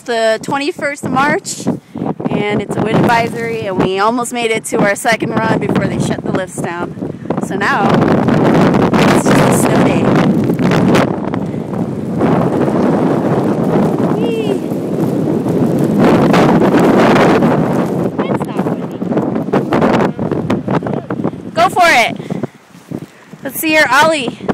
the 21st of March, and it's a wind advisory, and we almost made it to our second run before they shut the lifts down. So now, it's just a snow day. Whee! It's not windy. Go for it! Let's see your ollie.